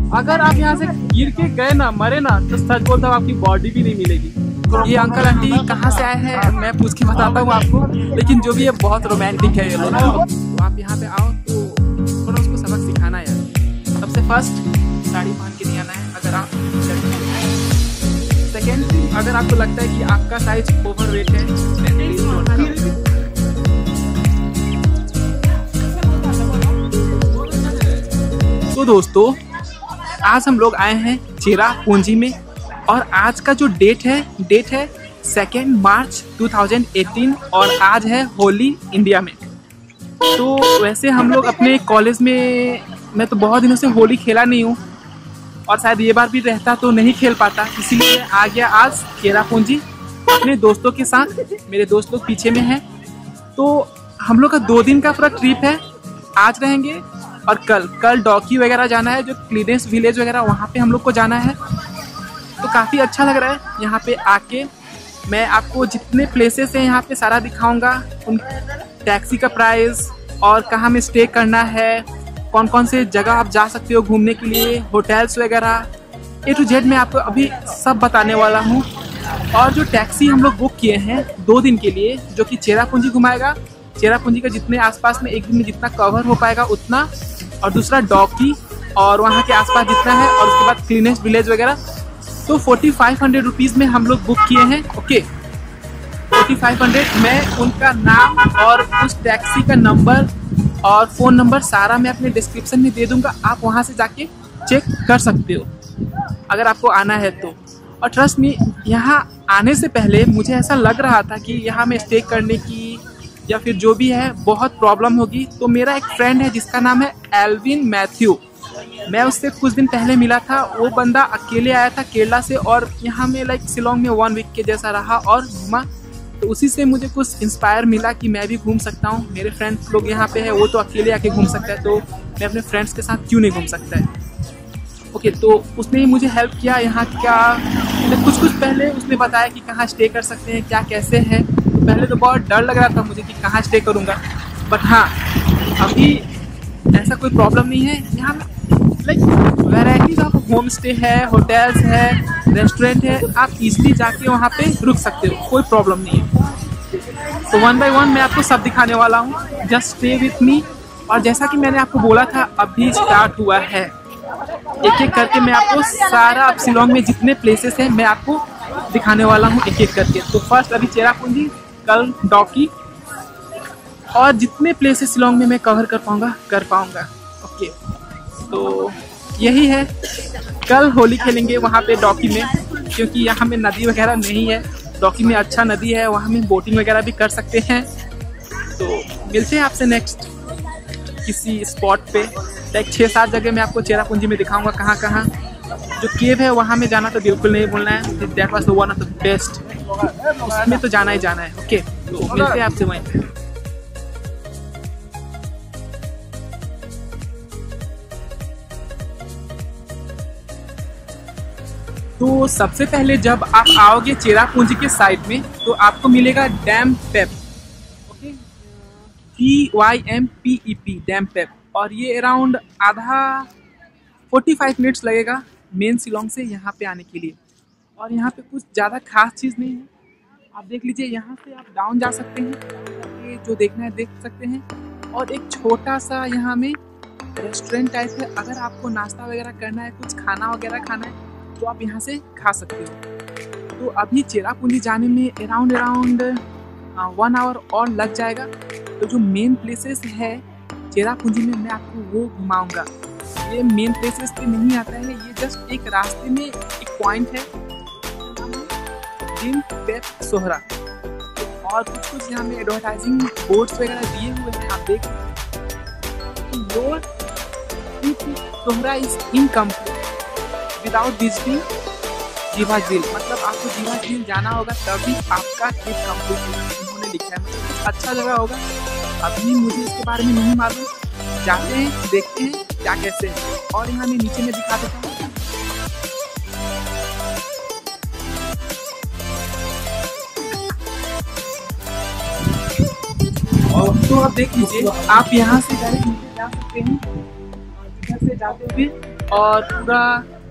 अगर आप यहाँ से गिर के गए ना, मरे ना, तो सच बोलता हूँ आपकी बॉडी भी नहीं मिलेगी। ये अंकल आंटी कहाँ से आए हैं मैं पूछ के बताता हूँ आपको, लेकिन जो भी है बहुत रोमांटिक है ये लोग। तो आप यहाँ पे आओ तो थोड़ा उसको सबक सिखाना है यार। सबसे फर्स्ट साड़ी पहन के नहीं आना है अगर आप सेकेंड, अगर आपको लगता है कि आपका साइज ओवर वेट है तो दोस्तों आज हम लोग आए हैं चेरापूंजी में और आज का जो डेट है 2 मार्च 2018 और आज है होली इंडिया में। तो वैसे हम लोग अपने कॉलेज में, मैं तो बहुत दिनों से होली खेला नहीं हूँ और शायद ये बार भी रहता तो नहीं खेल पाता, इसीलिए आ गया आज चेरापूंजी अपने दोस्तों के साथ। मेरे दोस्त लोग पीछे में हैं। तो हम लोग का 2 दिन का पूरा ट्रिप है। आज रहेंगे और कल डॉकी वगैरह जाना है, जो क्लीनेस विलेज वगैरह वहाँ पे हम लोग को जाना है। तो काफ़ी अच्छा लग रहा है यहाँ पे आके। मैं आपको जितने प्लेसेस हैं यहाँ पे सारा दिखाऊंगा, उन टैक्सी का प्राइस और कहाँ में स्टे करना है, कौन कौन से जगह आप जा सकते हो घूमने के लिए, होटल्स वगैरह A to Z मैं आपको अभी सब बताने वाला हूँ। और जो टैक्सी हम लोग बुक किए हैं 2 दिन के लिए, जो कि चेरापूंजी घुमाएगा, चेरापूंजी का जितने आसपास में एक दिन में जितना कवर हो पाएगा उतना, और दूसरा डॉकी और वहाँ के आसपास जितना है, और उसके बाद क्लीनेस्ट विलेज वगैरह। तो 4500 रुपीज़ में हम लोग बुक किए हैं। ओके 4500। मैं उनका नाम और उस टैक्सी का नंबर और फ़ोन नंबर सारा मैं अपने डिस्क्रिप्शन में दे दूंगा, आप वहाँ से जाके चेक कर सकते हो अगर आपको आना है तो। और ट्रस्ट मी, यहाँ आने से पहले मुझे ऐसा लग रहा था कि यहाँ में स्टे करने की या फिर जो भी है बहुत प्रॉब्लम होगी। तो मेरा एक फ्रेंड है जिसका नाम है एल्विन मैथ्यू, मैं उससे कुछ दिन पहले मिला था। वो बंदा अकेले आया था केरला से और यहाँ में लाइक शिलोंग में 1 वीक के जैसा रहा और घूमा। तो उसी से मुझे कुछ इंस्पायर मिला कि मैं भी घूम सकता हूँ। मेरे फ्रेंड्स लोग यहाँ पे है, वो तो अकेले आके घूम सकता है, तो मैं अपने फ्रेंड्स के साथ क्यों नहीं घूम सकता है। ओके, तो उसने ही मुझे हेल्प किया यहाँ का। कुछ पहले उसने बताया कि कहाँ स्टे कर सकते हैं, क्या कैसे है। तो पहले तो बहुत डर लग रहा था मुझे कि कहाँ स्टे करूँगा, बट हाँ अभी ऐसा कोई प्रॉब्लम नहीं है। यहाँ like varieties of home stay है, होटल्स है, रेस्टोरेंट है, आप इजीली जाके वहाँ पे रुक सकते हो, कोई प्रॉब्लम नहीं है। तो 1 by 1 मैं आपको सब दिखाने वाला हूँ, जस्ट स्टे विथ मी। और जैसा कि मैंने आपको बोला था अभी स्टार्ट हुआ है, एक एक करके मैं आपको सारा अब शिलोंग में जितने प्लेसेस हैं मैं आपको दिखाने वाला हूँ एक एक करके। तो फर्स्ट अभी चेरापूंजी, कल डॉकी, और जितने प्लेसेस शिलोंग में मैं कवर कर पाऊँगा। ओके, तो यही है। कल होली खेलेंगे वहाँ पे डॉकी में, क्योंकि यहाँ में नदी वगैरह नहीं है। डॉकी में अच्छा नदी है, वहाँ में बोटिंग वगैरह भी कर सकते हैं। तो मिलते हैं आपसे नेक्स्ट किसी स्पॉट पे। लाइक 6-7 जगह मैं आपको चेरापूंजी में दिखाऊंगा कहाँ कहाँ। जो केव है वहाँ में जाना तो बिल्कुल नहीं भूलना है, that was one of the best, उसमें तो जाना ही जाना है। ओके, तो मिलते हैं आपसे वहीं पे। तो सबसे पहले जब आप आओगे चेरापूंजी के साइड में तो आपको मिलेगा डैम्पेप। Okay, DYMPEP, डैम्पेप। और ये अराउंड आधा 45 मिनट्स लगेगा मेन शिलोंग से यहाँ पे आने के लिए। और यहाँ पे कुछ ज़्यादा खास चीज़ नहीं है, आप देख लीजिए। यहाँ से आप डाउन जा सकते हैं, जो देखना है देख सकते हैं। और एक छोटा सा यहाँ में रेस्टोरेंट टाइप है, अगर आपको नाश्ता वगैरह करना है, कुछ खाना वगैरह खाना है तो आप यहाँ से खा सकते हो। तो अभी चेरापूंजी जाने में अराउंड 1 आवर और लग जाएगा। तो जो मेन प्लेसेस है चेरापूंजी में मैं आपको वो घुमाऊंगा। ये मेन प्लेसेस पे नहीं आता है, ये जस्ट एक रास्ते में एक पॉइंट है, डिम्पेप सोहरा। और कुछ यहाँ में एडवर्टाइजिंग बोर्ड्स वगैरह दिए हुए हैं, आप देख your Sohra is incomplete without visiting Jiva झील। मतलब आपको जीवा झील जाना होगा तभी आपका ट्रिप कंप्लीट होगा, उन्होंने लिखा है। मतलब कुछ अच्छा जगह होगा, अभी मुझे इसके बारे में नहीं मालूम, जाते हैं देखते हैं क्या कैसे है। और यहाँ में नीचे में दिखा देता हूँ। और तो आप देख लीजिए, आप यहाँ से डायरेक्ट नीचे जा सकते हैं। इधर से जाते हुए और पूरा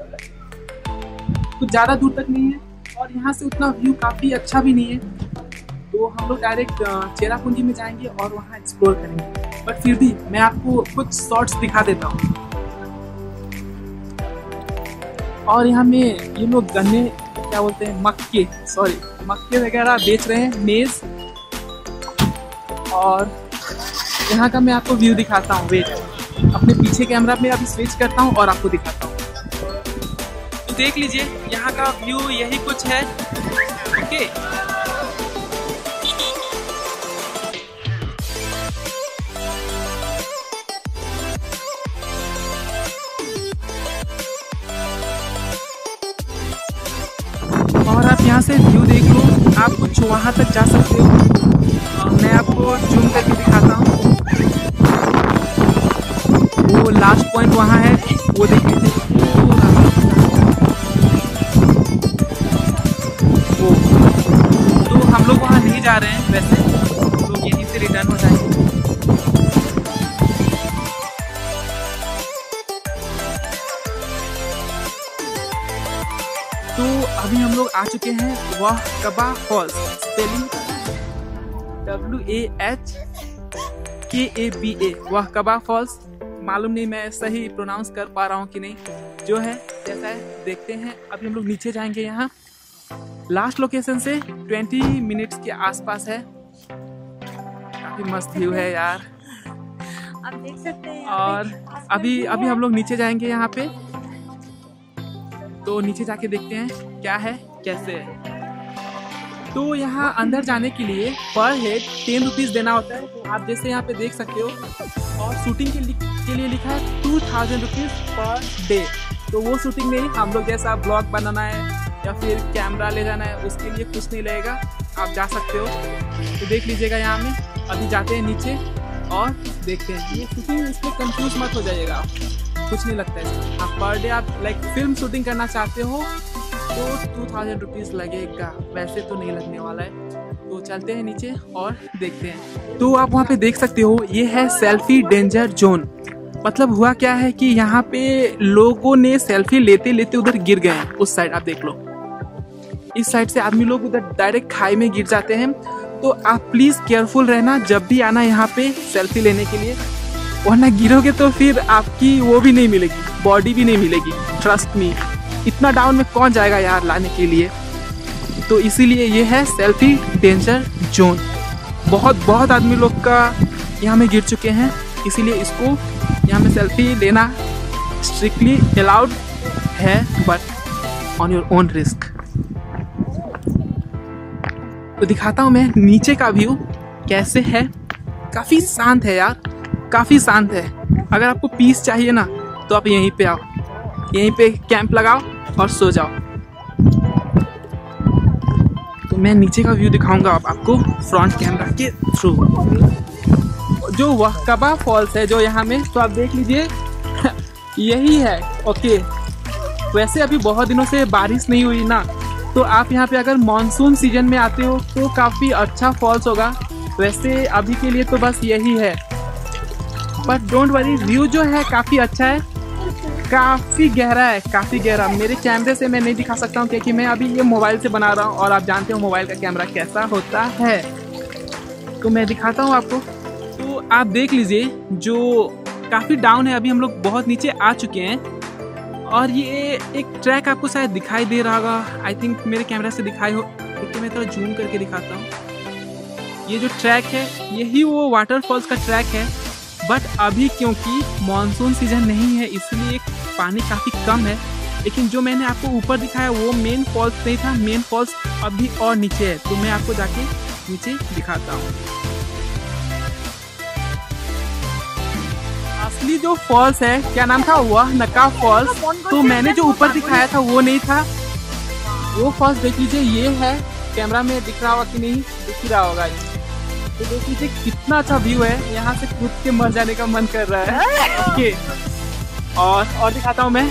कुछ ज़्यादा दूर तक नहीं है और यहाँ से उतना व्यू काफ़ी अच्छा भी नहीं है। तो हम लोग डायरेक्ट चेरापूंजी में जाएंगे और वहाँ एक्सप्लोर करेंगे। बट फिर भी मैं आपको कुछ शॉट्स दिखा देता हूँ। और यहाँ में ये लोग गन्ने क्या बोलते हैं मक्के वगैरह बेच रहे हैं, मेज। और यहाँ का मैं आपको व्यू दिखाता हूँ। वेट, अपने पीछे कैमरा में अभी स्विच करता हूँ और आपको दिखाता हूँ। तो देख लीजिए यहाँ का व्यू यही कुछ है। ओके, और आप यहाँ से व्यू देख लो, आप कुछ वहाँ तक जा सकते हो। मैं आपको जूम करके दिखाता हूँ। वो लास्ट पॉइंट वहाँ है, वो देख लीजिए। तो हम लोग वहाँ नहीं जा रहे हैं वैसे, तो यहीं से रिटर्न हो जाएंगे। तो अभी हम लोग आ चुके हैं Wahkaba falls, spelling WAHKABA, Wahkaba falls. मालूम नहीं मैं सही प्रोनाउंस कर पा रहा हूँ कि नहीं, जो है जैसा है देखते हैं। अभी हम लोग नीचे जाएंगे। यहाँ लास्ट लोकेशन से 20 मिनट्स के आसपास है। काफी मस्त व्यू है यार, आप देख सकते हैं। और अभी हम लोग नीचे जाएंगे यहाँ पे। तो नीचे जाके देखते हैं क्या है कैसे है। तो यहाँ अंदर जाने के लिए पर हेड 10 रुपीज़ देना होता है। तो आप जैसे यहाँ पे देख सकते हो, और शूटिंग के लिए लिखा है 2000 रुपीज़ पर डे। तो वो शूटिंग नहीं, हम लोग जैसा ब्लॉग बनाना है या फिर कैमरा ले जाना है उसके लिए कुछ नहीं लगेगा, आप जा सकते हो। तो देख लीजिएगा यहाँ में। अभी जाते हैं नीचे और देखते हैं। ये शूटिंग इसमें कंफ्यूज मत हो जाइएगा आप, कुछ नहीं लगता है। आप पर डे आप लाइक फिल्म शूटिंग करना चाहते हो तो 2000 रुपीज़ लगेगा, वैसे तो नहीं लगने वाला है। तो चलते हैं नीचे और देखते हैं। तो आप वहाँ पे देख सकते हो, ये है सेल्फी डेंजर जोन। मतलब हुआ क्या है कि यहाँ पे लोगों ने सेल्फी लेते लेते उधर गिर गए हैं। उस साइड आप देख लो, इस साइड से आदमी लोग उधर डायरेक्ट खाई में गिर जाते हैं। तो आप प्लीज़ केयरफुल रहना जब भी आना यहाँ पे सेल्फी लेने के लिए, वरना गिरोगे तो फिर आपकी वो भी नहीं मिलेगी, बॉडी भी नहीं मिलेगी। ट्रस्ट मी, इतना डाउन में कौन जाएगा यार लाने के लिए। तो इसीलिए ये है सेल्फी डेंजर जोन। बहुत आदमी लोग का यहाँ में गिर चुके हैं, इसीलिए इसको यहाँ में सेल्फी लेना स्ट्रिक्टली अलाउड है, but on your own risk. तो दिखाता हूँ मैं नीचे का व्यू कैसे है। काफ़ी शांत है यार, काफ़ी शांत है। अगर आपको पीस चाहिए ना तो आप यहीं पे आओ, यहीं पे कैंप लगाओ और सो जाओ। तो मैं नीचे का व्यू दिखाऊंगा आपको फ्रंट कैमरा के थ्रू। जो वाहकबा फॉल्स है जो यहाँ में, तो आप देख लीजिए यही है। ओके, वैसे अभी बहुत दिनों से बारिश नहीं हुई ना, तो आप यहाँ पे अगर मानसून सीजन में आते हो तो काफ़ी अच्छा फॉल्स होगा। वैसे अभी के लिए तो बस यही है, बट डोंट वरी, व्यू जो है काफ़ी अच्छा है, काफ़ी गहरा है, काफ़ी गहरा। मेरे कैमरे से मैं नहीं दिखा सकता हूँ क्योंकि मैं अभी ये मोबाइल से बना रहा हूँ और आप जानते हो मोबाइल का कैमरा कैसा होता है। तो मैं दिखाता हूँ आपको। तो आप देख लीजिए, जो काफ़ी डाउन है, अभी हम लोग बहुत नीचे आ चुके हैं। और ये एक ट्रैक आपको शायद दिखाई दे रहा होगा, आई थिंक मेरे कैमरा से दिखाई हो, क्योंकि मैं थोड़ा जूम करके दिखाता हूँ। ये जो ट्रैक है यही वो वाटरफॉल्स का ट्रैक है, बट अभी क्योंकि मानसून सीजन नहीं है इसलिए पानी काफ़ी कम है। लेकिन जो मैंने आपको ऊपर दिखाया वो मेन फॉल्स नहीं था, मेन फॉल्स अभी और नीचे है। तो मैं आपको जाके नीचे दिखाता हूँ। असली जो फॉल्स है, क्या नाम था, वाहकबा फॉल्स। तो मैंने जो ऊपर दिखाया था वो नहीं था, वो फॉल्स देख लीजिए। ये है, कैमरा में दिख रहा होगा कि नहीं, दिख ही रहा होगा। तो देख लीजिए कितना अच्छा व्यू है, यहाँ से कूद के मर जाने का मन कर रहा है। ओके, और दिखाता हूँ मैं।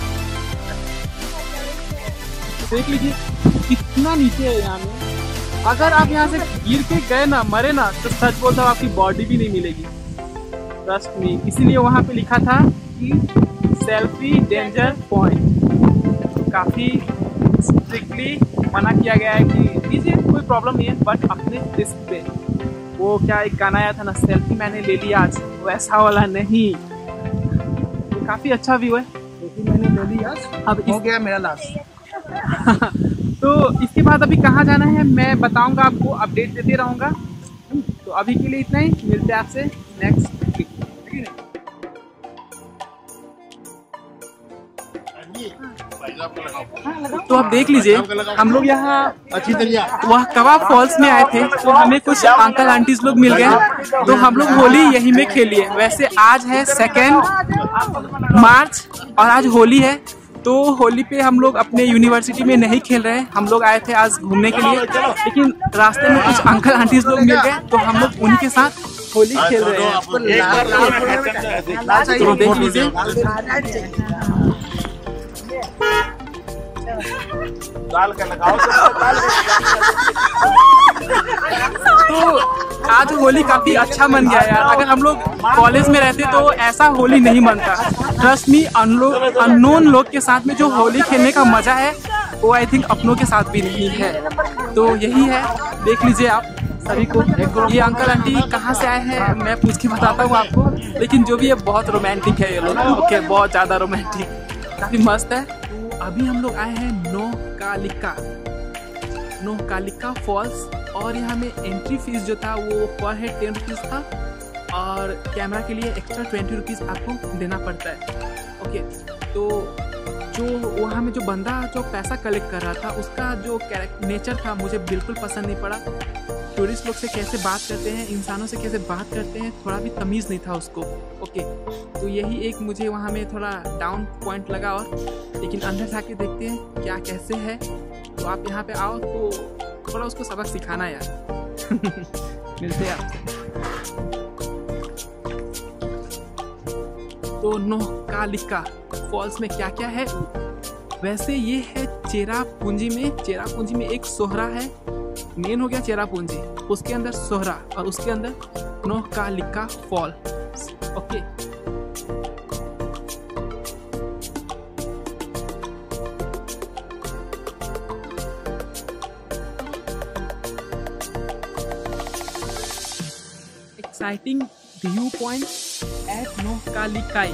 देख लीजिए कितना नीचे है यहाँ में। अगर आप यहाँ से गिर के गए ना, मरे ना, तो सच बोलता हूँ आपकी बॉडी भी नहीं मिलेगी, ट्रस्ट मी। इसीलिए वहाँ पे लिखा था कि सेल्फी डेंजर पॉइंट। काफ़ी स्ट्रिक्टली मना किया गया है कि लीजिए, कोई प्रॉब्लम नहीं है, बट अपने रिस्क पे। वो क्या एक गाना आया था ना, सेल्फी मैंने ले लिया आज, वैसा वाला नहीं। तो काफ़ी अच्छा व्यू है। सेल्फी मैंने ले ली आज, अब हो गया मेरा लास्ट। तो इसके बाद अभी कहाँ जाना है मैं बताऊंगा आपको, अपडेट देते रहूँगा। तो अभी के लिए इतना ही, मिलते हैं आपसे नेक्स्ट वीक। तो आप देख लीजिए, हम लोग यहाँ वह कबाब फॉल्स में आए थे, तो हमें कुछ अंकल आंटीज लोग मिल गए, तो हम लोग होली यहीं में खेली है। वैसे आज है 2 मार्च और आज होली है, तो होली पे हम लोग अपने यूनिवर्सिटी में नहीं खेल रहे हैं। हम लोग आए थे आज घूमने के लिए, लेकिन रास्ते में कुछ अंकल आंटीज लोग मिल गए, तो हम लोग उन्हीं के साथ होली खेल रहे हैं। तो देख लीजिए, तो आज होली काफी अच्छा मन गया यार। अगर हम लोग कॉलेज में रहते तो ऐसा होली नहीं मनता। ट्रस्ट मी, अननोन लोग के साथ में जो होली खेलने का मजा है वो आई थिंक अपनों के साथ भी नहीं है। तो यही है, देख लीजिए आप सभी को। ये अंकल आंटी कहाँ से आए हैं मैं पूछ के बताता हूँ आपको, लेकिन जो भी है बहुत रोमांटिक है ये लोग। ओके, बहुत ज्यादा रोमांटिक, काफी मस्त है। अभी हम लोग आए हैं नोह-कालिका फॉल्स, और यहाँ में एंट्री फीस जो था वो पर हेड 10 रुपीज़ था, और कैमरा के लिए एक्स्ट्रा 20 रुपीज़ आपको देना पड़ता है। ओके, तो जो वहाँ में जो बंदा जो पैसा कलेक्ट कर रहा था उसका जो नेचर था मुझे बिल्कुल पसंद नहीं पड़ा। टूरिस्ट लोग से कैसे बात करते हैं, इंसानों से कैसे बात करते हैं, थोड़ा भी तमीज़ नहीं था उसको। ओके, तो यही एक मुझे वहाँ में थोड़ा डाउन पॉइंट लगा। और लेकिन अंदर जाके देखते हैं क्या कैसे है। तो आप यहाँ पे आओ तो थोड़ा उसको सबक सिखाना यार। मिलते हैं आपसे। तो नोह-कालिका फॉल्स में क्या क्या है, वैसे ये है चेरापूंजी में एक सोहरा है। मेन हो गया चेरापूंजी, उसके अंदर सोहरा, और उसके अंदर Nohkalikai fall. Okay, exciting view point at Noh-Kalikai।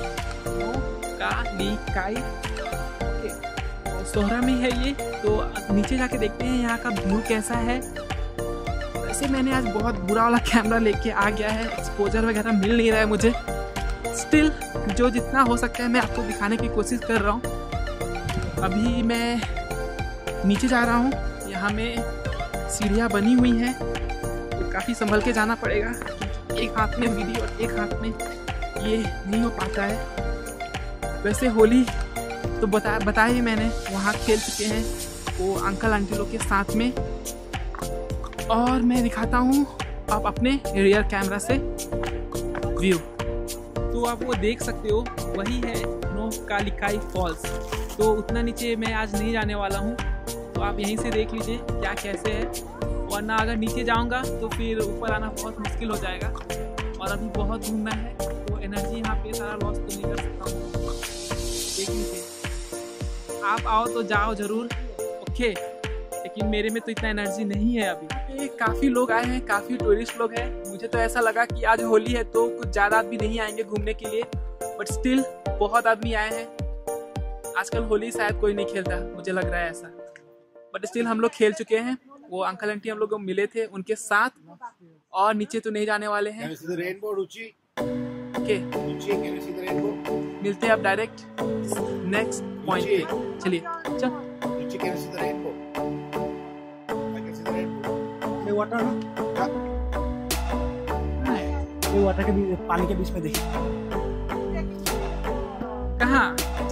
Okay, और सोहरा में है ये। तो नीचे जाके देखते हैं यहाँ का व्यू कैसा है। वैसे मैंने आज बहुत बुरा वाला कैमरा लेके आ गया है, एक्सपोजर वगैरह मिल नहीं रहा है मुझे। स्टिल जो जितना हो सकता है मैं आपको दिखाने की कोशिश कर रहा हूँ। अभी मैं नीचे जा रहा हूँ, यहाँ में सीढ़ियाँ बनी हुई हैं, तो काफ़ी संभल के जाना पड़ेगा। एक हाथ में वीडियो और एक हाथ में ये नहीं हो पाता है। वैसे होली तो बताया ही मैंने, वहाँ खेल चुके हैं वो अंकल आंटी लोग के साथ में। और मैं दिखाता हूँ आप अपने रियर कैमरा से व्यू, तो आप वो देख सकते हो, वही है नोह-कालिकाई फॉल्स। तो उतना नीचे मैं आज नहीं जाने वाला हूँ, तो आप यहीं से देख लीजिए क्या कैसे है। वरना अगर नीचे जाऊँगा तो फिर ऊपर आना बहुत मुश्किल हो जाएगा, और अभी बहुत घूमना है, तो एनर्जी यहाँ पे सारा लॉस तो नहीं कर सकता हूँ। देख लीजिए, आप आओ तो जाओ ज़रूर। ओके, लेकिन मेरे में तो इतना एनर्जी नहीं है अभी। काफ़ी लोग आए हैं, काफ़ी टूरिस्ट लोग हैं। मुझे तो ऐसा लगा कि आज होली है तो कुछ ज़्यादा आदमी नहीं आएंगे घूमने के लिए, बट स्टिल बहुत आदमी आए हैं। आजकल होली शायद कोई नहीं खेलता, मुझे लग रहा है ऐसा, बट स्टिल हम लोग खेल चुके हैं। वो अंकल आंटी हम लोग को मिले थे उनके साथ, और नीचे तो नहीं जाने वाले हैं। ओके, मिलते हैं अब डायरेक्ट नेक्स्ट पॉइंट पे। चलिए चल। वाटर के बीच, पानी के बीच में देखिए कहाँ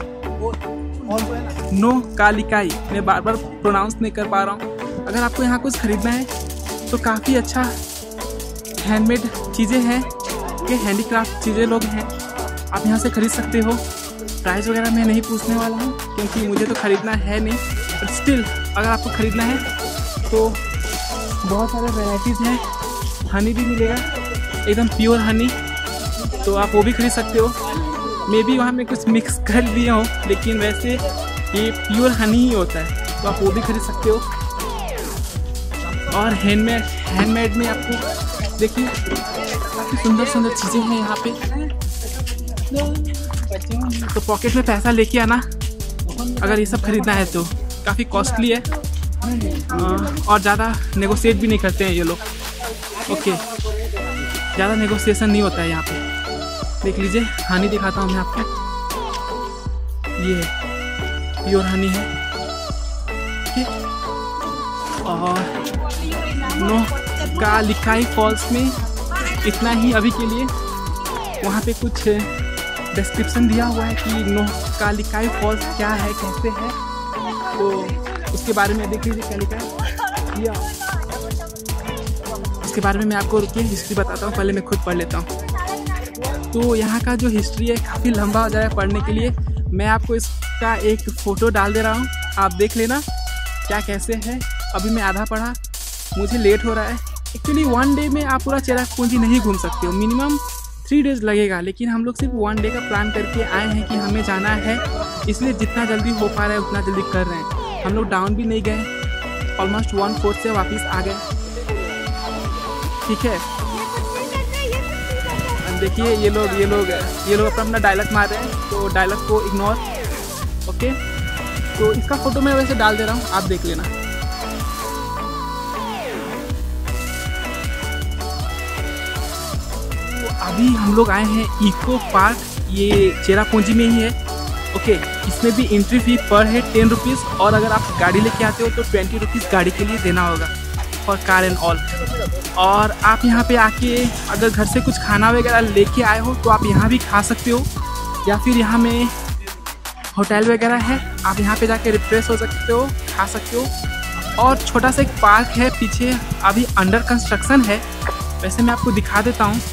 नोह-कालिकाई, मैं बार बार प्रोनाउंस नहीं कर पा रहा हूँ। अगर आपको यहाँ कुछ खरीदना है तो काफ़ी अच्छा हैंडमेड चीज़ें हैं, ये हैंडीक्राफ्ट चीज़ें लोग हैं, आप यहाँ से खरीद सकते हो। प्राइस वगैरह मैं नहीं पूछने वाला हूँ क्योंकि मुझे तो खरीदना है नहीं, बट स्टिल अगर आपको खरीदना है तो बहुत सारे वैराइटीज़ हैं। हनी भी मिलेगा, एकदम प्योर हनी, तो आप वो भी खरीद सकते हो। मे बी वहाँ में कुछ मिक्स कर दिए हो, लेकिन वैसे ये प्योर हनी ही होता है, तो आप वो भी खरीद सकते हो। और हैंडमेड में आपको देखिए काफ़ी सुंदर सुंदर चीज़ें हैं यहाँ पे। तो पॉकेट में पैसा लेके आना अगर ये सब खरीदना है तो। काफ़ी कॉस्टली है और ज़्यादा नेगोशिएट भी नहीं करते हैं ये लोग। ओके, ज़्यादा नेगोशिएशन नहीं होता है यहाँ पे। देख लीजिए, हनी दिखाता हूँ मैं आपको। ये प्योर हनी है। ठीक, और नोह-कालिकाई फॉल्स में इतना ही अभी के लिए। वहाँ पे कुछ डिस्क्रिप्शन दिया हुआ है कि नोह-कालिकाई फॉल्स क्या है, कैसे है, तो उसके बारे में देख लीजिए। कालिकाई या उसके बारे में मैं आपको रुकिए हिस्ट्री बताता हूँ, पहले मैं खुद पढ़ लेता हूँ। तो यहाँ का जो हिस्ट्री है काफ़ी लंबा हो जाएगा पढ़ने के लिए। मैं आपको इसका एक फ़ोटो डाल दे रहा हूँ, आप देख लेना क्या कैसे है। अभी मैं आधा पढ़ा, मुझे लेट हो रहा है। एक्चुअली 1 डे में आप पूरा चेरापूंजी नहीं घूम सकते हो, मिनिमम 3 डेज़ लगेगा। लेकिन हम लोग सिर्फ 1 डे का प्लान करके आए हैं कि हमें जाना है, इसलिए जितना जल्दी हो पा रहा है उतना जल्दी कर रहे हैं। हम लोग डाउन भी नहीं गए, ऑलमोस्ट 1/4 से वापस आ गए। ठीक है, देखिए ये लोग अपना डायलॉग मार रहे हैं, तो डायलॉग को इग्नोर। ओके, तो इसका फोटो मैं वैसे डाल दे रहा हूँ, आप देख लेना। तो अभी हम लोग आए हैं इको पार्क, ये चेरापूंजी में ही है। ओके, इसमें भी एंट्री फी पर हेड 10 रुपीज़, और अगर आप गाड़ी लेके आते हो तो 20 रुपीज़ गाड़ी के लिए देना होगा फॉर कार एंड ऑल। और आप यहाँ पे आके अगर घर से कुछ खाना वगैरह लेके आए हो तो आप यहाँ भी खा सकते हो, या फिर यहाँ में होटल वगैरह है, आप यहाँ पे जाके रिफ्रेश हो सकते हो, खा सकते हो। और छोटा सा एक पार्क है पीछे, अभी अंडर कंस्ट्रक्शन है। वैसे मैं आपको दिखा देता हूँ,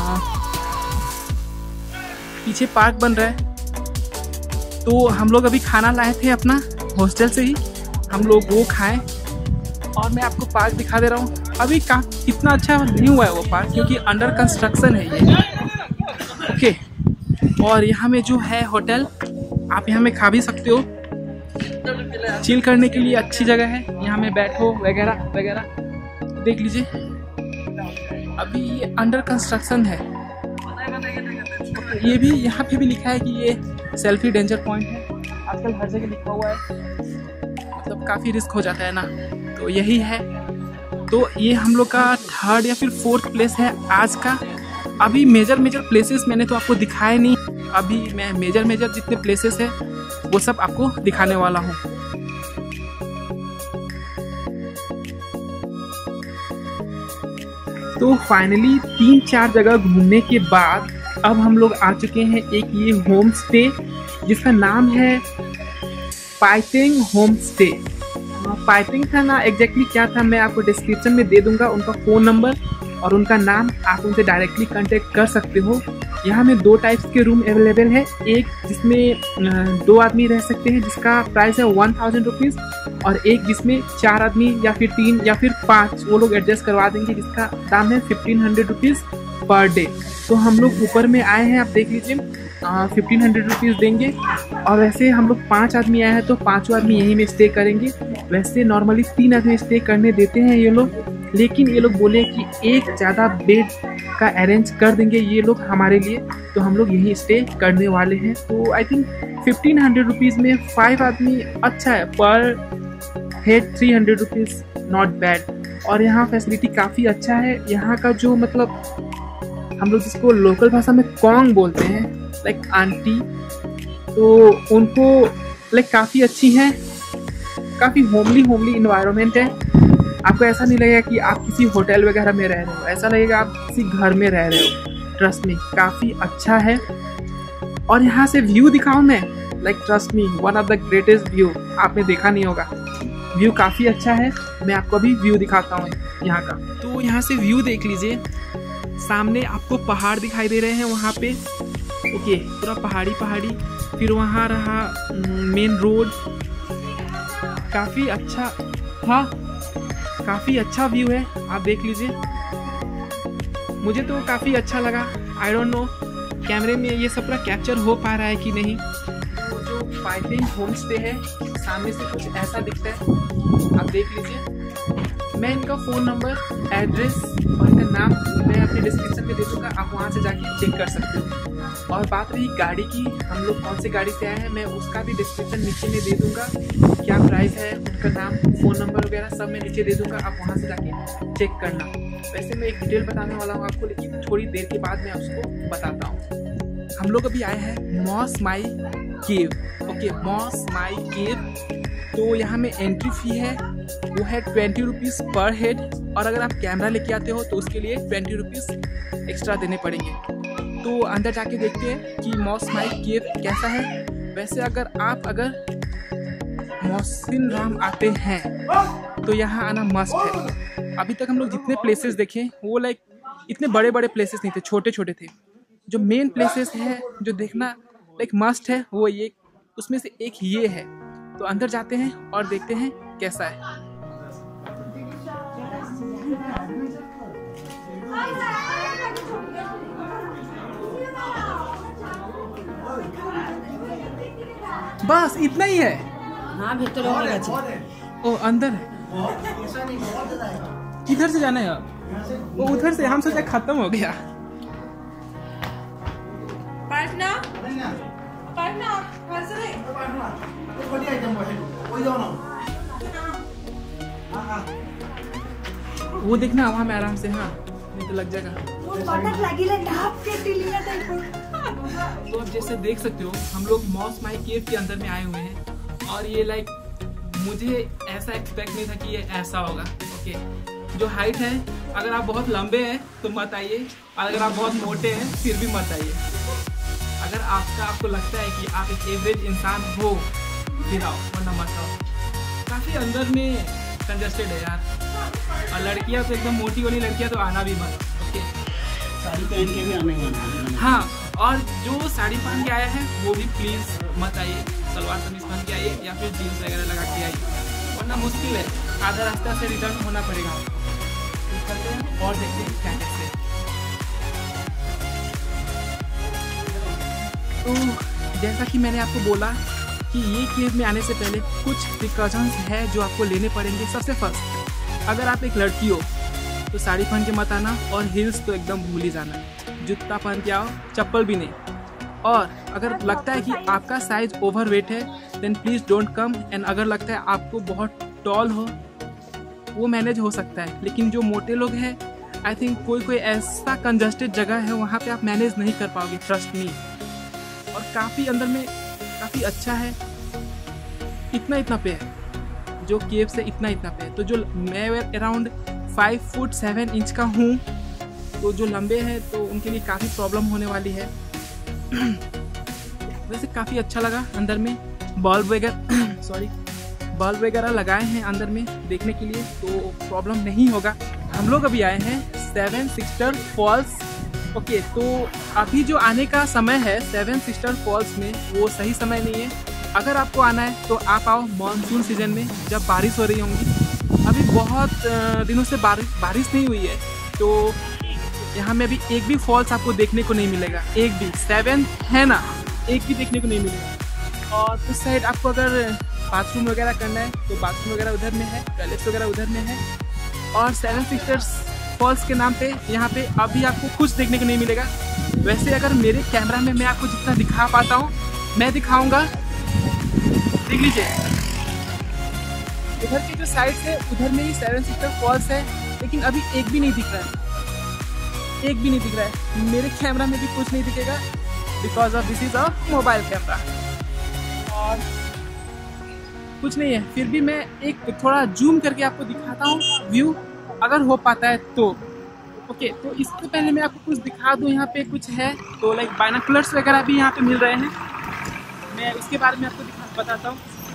पीछे पार्क बन रहा है। तो हम लोग अभी खाना लाए थे अपना हॉस्टल से ही, हम लोग वो खाएं, और मैं आपको पार्क दिखा दे रहा हूँ। अभी कितना अच्छा नहीं हुआ है वो पार्क, क्योंकि अंडर कंस्ट्रक्शन है ये। ओके, और यहाँ में जो है होटल, आप यहाँ में खा भी सकते हो। चिल करने के लिए अच्छी जगह है, यहाँ में बैठो वगैरह वगैरह। देख लीजिए, अभी ये अंडर कंस्ट्रक्शन है। ये भी यहाँ पे भी लिखा है कि ये सेल्फी डेंजर पॉइंट है, आजकल हर जगह लिखा हुआ है, मतलब काफ़ी रिस्क हो जाता है ना। तो यही है। तो ये हम लोग का 3rd या फिर 4th प्लेस है आज का। अभी मेजर प्लेसेस मैंने तो आपको दिखाए नहीं, अभी मैं मेजर जितने प्लेसेस हैं वो सब आपको दिखाने वाला हूँ। तो फाइनली 3-4 जगह घूमने के बाद अब हम लोग आ चुके हैं एक ये होम स्टे, जिसका नाम है पाइटेंग होम स्टे। पाइटेंग था ना, एग्जैक्टली क्या था मैं आपको डिस्क्रिप्शन में दे दूंगा, उनका फ़ोन नंबर और उनका नाम, आप उनसे डायरेक्टली कांटेक्ट कर सकते हो। यहाँ में 2 टाइप्स के रूम अवेलेबल है, एक जिसमें 2 आदमी रह सकते हैं जिसका प्राइस है 1000 रुपीज़, और एक जिसमें 4 आदमी या फिर 3 या फिर 5 वो लोग एडजस्ट करवा देंगे, जिसका दाम है 1500 रुपीज़ पर डे। तो हम लोग ऊपर में आए हैं, आप देख लीजिए, 1500 रुपीज़ देंगे। और वैसे हम लोग 5 आदमी आए हैं तो 5 आदमी यहीं में स्टे करेंगे। वैसे नॉर्मली 3 आदमी स्टे करने देते हैं ये लोग, लेकिन ये लोग बोले कि एक ज़्यादा बेड का अरेंज कर देंगे ये लोग हमारे लिए, तो हम लोग यहीं स्टे करने वाले हैं। तो आई थिंक 1500 रुपीज़ में 5 आदमी अच्छा है, पर हेड 300 रुपीज़ नॉट बैड। और यहाँ फैसिलिटी काफ़ी अच्छा है। यहाँ का जो मतलब हम लोग जिसको लोकल भाषा में कॉन्ग बोलते हैं, लाइक आंटी, तो उनको लाइक काफ़ी अच्छी है, काफ़ी होमली इन्वायरमेंट है। आपको ऐसा नहीं लगेगा कि आप किसी होटल वगैरह में रह रहे हो, ऐसा लगेगा आप किसी घर में रह रहे हो। ट्रस्ट मी, काफ़ी अच्छा है। और यहाँ से व्यू दिखाऊँ मैं, like trust me, one of the greatest view, आपने देखा नहीं होगा। व्यू काफ़ी अच्छा है, मैं आपको अभी व्यू दिखाता हूँ यहाँ का। तो यहाँ से व्यू देख लीजिए, सामने आपको पहाड़ दिखाई दे रहे हैं वहाँ पे। ओके, पूरा पहाड़ी, फिर वहाँ रहा मेन रोड, काफ़ी अच्छा, हाँ काफ़ी अच्छा व्यू है, आप देख लीजिए। मुझे तो काफ़ी अच्छा लगा। आई डोंट नो कैमरे में ये सब पूरा कैप्चर हो पा रहा है कि नहीं। तो जो पाटेंग होम स्टे है सामने से कुछ ऐसा दिखता है, आप देख लीजिए। मैं इनका फ़ोन नंबर, एड्रेस और इनका नाम मैं अपने डिस्क्रिप्शन में दे दूँगा, आप वहाँ से जाके चेक कर सकते हो। और बात रही गाड़ी की, हम लोग कौन सी गाड़ी से आए हैं, मैं उसका भी डिस्क्रिप्शन नीचे में दे दूँगा, क्या प्राइस है, उनका नाम, फ़ोन नंबर वगैरह सब मैं नीचे दे दूँगा, आप वहाँ से जाके चेक करना। वैसे मैं एक डिटेल बताने वाला हूँ आपको, लेकिन थोड़ी देर के बाद मैं उसको बताता हूँ। हम लोग अभी आए हैं मॉसमाई केव। ओके, मॉसमाई केव। तो यहाँ में एंट्री फ़ी है वो है 20 रुपीज़ पर हेड, और अगर आप कैमरा लेके आते हो तो उसके लिए 20 रुपीज़ एक्स्ट्रा देने पड़ेंगे। तो अंदर जाके देखते हैं कि मॉसमाई केव कैसा है। वैसे अगर मौसिन राम आते हैं तो यहाँ आना मस्ट है। अभी तक हम लोग जितने प्लेसेस देखे वो लाइक इतने बड़े बड़े प्लेसेस नहीं थे, छोटे छोटे थे। जो मेन प्लेसेस है जो देखना लाइक मस्ट है वो ये, उसमें से एक ये है। तो अंदर जाते हैं और देखते हैं कैसा है। बस इतना ही है। हाँ भीतर ओ अंदर है। किधर से जाना है अब? वो उधर से, हम सोचा खत्म हो गया। वो देखना वहाँ में आराम से, हाँ नहीं तो लग जाएगा। तो अब जैसे देख सकते हो हम लोग मॉसमाई केव के अंदर में आए हुए हैं, और ये लाइक मुझे ऐसा एक्सपेक्ट नहीं था कि ये ऐसा होगा। ओके, जो हाइट है, अगर आप बहुत लंबे हैं तो मत आइए, और अगर आप बहुत मोटे हैं फिर भी मत आइए। अगर आपको लगता है कि आप एक एवरेज इंसान हो फिर आओ, वरना मत आओ। काफ़ी अंदर में कंजस्टेड है यार, और लड़कियां तो एकदम मोटी वाली लड़कियां तो आना भी मत। ओके, साड़ी पहन के भी आने। हाँ, और जो साड़ी पहन के आया है वो भी प्लीज़ मत आइए, सलवार कमीज पहन के आइए या फिर जीन्स वगैरह लगा के आइए, वरना मुश्किल है, आधा रास्ता से रिटर्न होना पड़ेगा। करते हैं और देखते हैं क्या कैसे। तो जैसा कि मैंने आपको बोला कि ये केव में आने से पहले कुछ प्रिकॉशंस है जो आपको लेने पड़ेंगे। सबसे फर्स्ट, अगर आप एक लड़की हो तो साड़ी पहन के मत आना, और हिल्स तो एकदम भूल ही जाना। जूता पहन के आओ, चप्पल भी नहीं। और अगर लगता है कि आपका साइज ओवरवेट है then please don't come. And अगर लगता है आपको बहुत टॉल हो, वो मैनेज हो सकता है, लेकिन जो मोटे लोग हैं आई थिंक कोई ऐसा कंजस्टेड जगह है वहाँ पे आप मैनेज नहीं कर पाओगे, ट्रस्ट मी। और काफ़ी अंदर में काफ़ी अच्छा है, इतना पे है, जो केव से इतना पे है। तो जो मैं अराउंड 5 फुट 7 इंच का हूँ, तो जो लंबे हैं तो उनके लिए काफ़ी प्रॉब्लम होने वाली है। वैसे काफ़ी अच्छा लगा अंदर में, बल्ब वगैरह लगाए हैं अंदर में देखने के लिए, तो प्रॉब्लम नहीं होगा। हम लोग अभी आए हैं 7 सिस्टर फॉल्स। ओके, तो अभी जो आने का समय है 7 सिस्टर फॉल्स में वो सही समय नहीं है। अगर आपको आना है तो आप आओ मानसून सीजन में, जब बारिश हो रही होंगी। अभी बहुत दिनों से बारिश नहीं हुई है, तो यहाँ में अभी एक भी फॉल्स आपको देखने को नहीं मिलेगा, एक भी। 7 है ना, एक भी देखने को नहीं मिलेगा। और उस साइड आपको अगर बाथरूम वगैरह करना है तो बाथरूम वगैरह उधर में है, टॉयलेट्स वगैरह उधर में है। और 7 सिस्टर्स फॉल्स के नाम पे यहाँ पे अभी आपको कुछ देखने को नहीं मिलेगा। वैसे अगर मेरे कैमरा में मैं आपको जितना दिखा पाता हूँ मैं दिखाऊंगा, देख लीजिए। उधर की जो साइड है उधर में ही 7 सिस्टर फॉल्स है, लेकिन अभी एक भी नहीं दिख रहा है, एक भी नहीं दिख रहा है। मेरे कैमरा में भी कुछ नहीं दिखेगा, because of this is a mobile camera, और कुछ नहीं है। फिर भी मैं एक थोड़ा जूम करके आपको दिखाता हूँ व्यू, अगर हो पाता है तो। ओके, तो इससे पहले मैं आपको कुछ दिखा दूँ। यहाँ पे कुछ है तो लाइक बाइनोकुलर्स वगैरह भी यहाँ पे मिल रहे हैं, मैं उसके बारे में आपको बताता हूँ।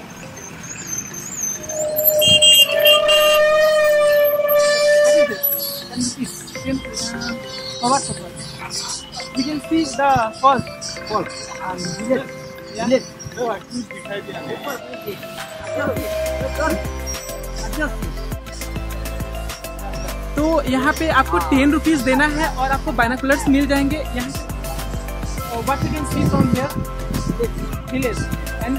We can see the falls. तो यहाँ पे आपको 10 रुपीज़ देना है और आपको बाइनोकुलर्स मिल जाएंगे यहाँ। what you can see from here, village and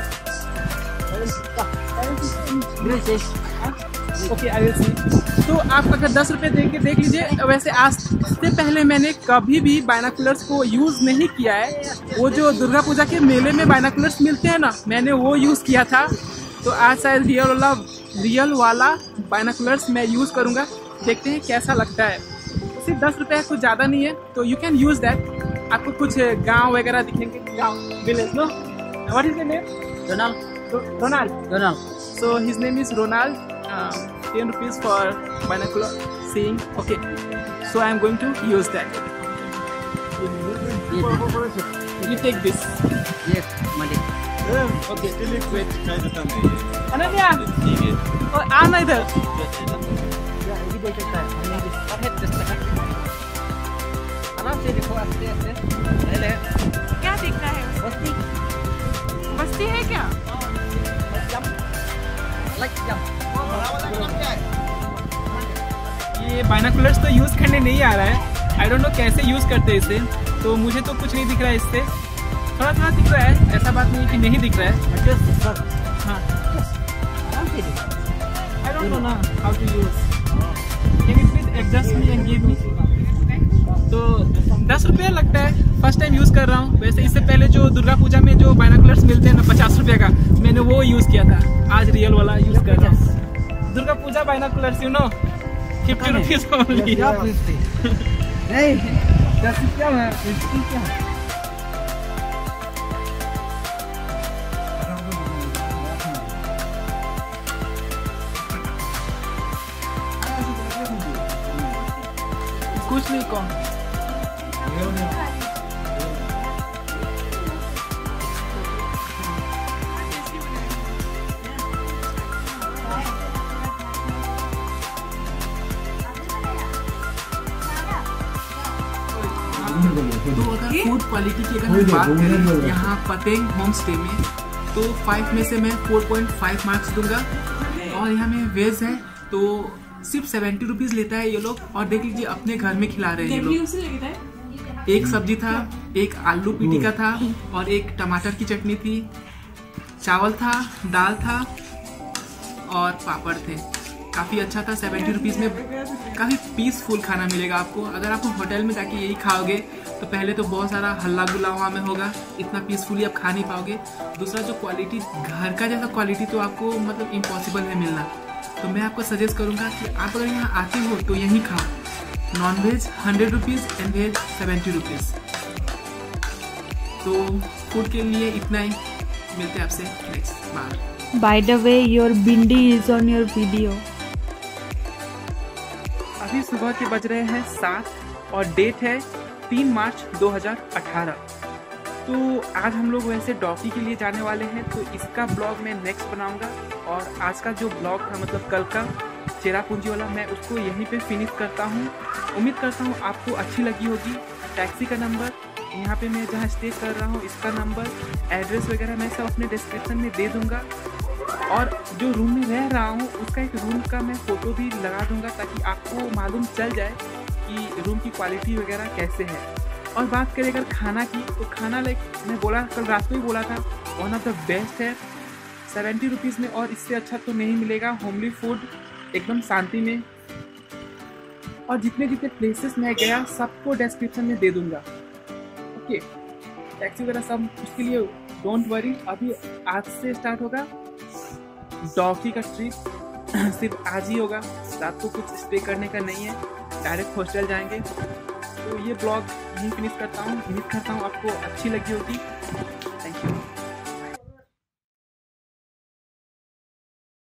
okay, I will see. तो आप अगर 10 रुपये दे के देख लीजिए। वैसे आज से पहले मैंने कभी भी बाइनाकुलर्स को यूज़ नहीं किया है। वो जो दुर्गा पूजा के मेले में बाइनाकुलर्स मिलते हैं ना, मैंने वो यूज़ किया था। तो आज शायद रियल वाला बाइनाकुलर्स मैं यूज़ करूँगा। देखते हैं कैसा लगता है। सिर्फ 10 रुपये कुछ ज़्यादा नहीं है, तो यू कैन यूज़ दैट। आपको कुछ गांव वगैरह दिखेंगे, गांव village no. What is the name? Ronald. So his name is Ronald. 10 rupees for binocular seeing. Okay, so I am going to use that. You take this. Yes, money. Okay. Ananya. Oh, Anna इधर. क्या दिख रहा है? बस्ती है क्या? ये binoculars तो use करने नहीं आ रहा है। आई डोंट नो कैसे यूज़ करते हैं इसे। तो मुझे तो कुछ नहीं दिख रहा है इससे। थोड़ा थोड़ा दिख रहा है, ऐसा बात नहीं कि नहीं दिख रहा है। हाँ, आई डोंट नो ना how to use. Can you please adjust me and give me. तो 10 रुपये लगता है, फर्स्ट टाइम यूज़ कर रहा हूँ। वैसे इससे पहले जो दुर्गा पूजा में जो बाइनाकुलर्स मिलते हैं ना 50 रुपये का, मैंने वो यूज़ किया था। आज रियल वाला यूज़ कर रहा हूँ। Durga Puja binoculars you know 50 rupees only. नहीं, 10 रुपया है, 50 रुपया है। कुछ नहीं कौन तो अगर फूड क्वालिटी की अगर हम बात करें यहाँ पतेंग होम स्टे में, तो 5 में से मैं 4.5 मार्क्स दूंगा। और यहाँ में वेज है तो सिर्फ 70 रुपीज़ लेता है ये लोग। और देख लीजिए अपने घर में खिला रहे हैं ये लोग। एक सब्जी था, एक आलू पिटिका था और एक टमाटर की चटनी थी, चावल था, दाल था और पापड़ थे। काफ़ी अच्छा था। 70 रुपीज़ में काफ़ी पीसफुल खाना मिलेगा आपको। अगर आप होटल में जाके यही खाओगे तो पहले तो बहुत सारा हल्ला गुल्ला वहाँ में होगा, इतना पीसफुली आप खा नहीं पाओगे। दूसरा जो क्वालिटी, घर का जैसा क्वालिटी तो आपको मतलब इम्पॉसिबल है मिलना। तो मैं आपको सजेस्ट करूँगा कि आप अगर यहाँ आते हो तो यहीं खाओ। Non veg 100 rupees and veg 70 rupees. तो फूड के लिए इतना ही। मिलते हैं आपसे नेक्स्ट बार। By the way, your bindi is on your video. अभी सुबह के बज रहे हैं 7 और डेट है 3 मार्च 2018। तो आज हम लोग वैसे डॉकी के लिए जाने वाले हैं, तो इसका ब्लॉग मैं नेक्स्ट बनाऊंगा। और आज का जो ब्लॉग था मतलब कल का चेरापूंजी वाला, मैं उसको यहीं पे फिनिश करता हूँ। उम्मीद करता हूँ आपको अच्छी लगी होगी। टैक्सी का नंबर, यहाँ पे मैं जहाँ स्टे कर रहा हूँ इसका नंबर, एड्रेस वगैरह मैं सब अपने डिस्क्रिप्शन में दे दूँगा। और जो रूम में रह रहा हूँ उसका एक रूम का मैं फ़ोटो भी लगा दूँगा ताकि आपको मालूम चल जाए कि रूम की क्वालिटी वगैरह कैसे है। और बात करें अगर खाना की, तो खाना लाइक मैं बोला कल रात को ही बोला था, वन ऑफ द बेस्ट है 70 रुपीज़ में। और इससे अच्छा तो नहीं मिलेगा। होमली फूड एकदम शांति में। और जितने जितने प्लेसेस मैं गया सबको डिस्क्रिप्शन में दे दूँगा। ओके, टैक्सी वगैरह सब उसके लिए डोंट वरी। अभी आज से स्टार्ट होगा डॉकी का ट्रिप। सिर्फ आज ही होगा, रात को कुछ स्टे करने का नहीं है, डायरेक्ट हॉस्टल जाएंगे। तो ये ब्लॉग यहीं फिनिश करता हूँ। उम्मीद करता हूँ आपको अच्छी लगी होगी। Thank you.